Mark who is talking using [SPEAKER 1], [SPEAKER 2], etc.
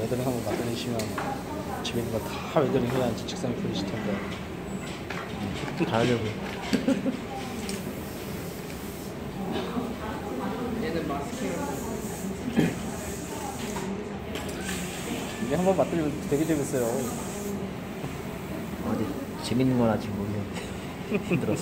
[SPEAKER 1] 웨더링 한번 맡아주시면 재밌는 거 다 웨더링 해야지 책상에 풀리실 텐데.
[SPEAKER 2] 다 하려고.
[SPEAKER 3] 얘는 마스크를
[SPEAKER 1] 이게 한번 맡으면 되게 재밌어요.
[SPEAKER 2] 어디 재밌는 건 아직 모르겠는데 힘들어서.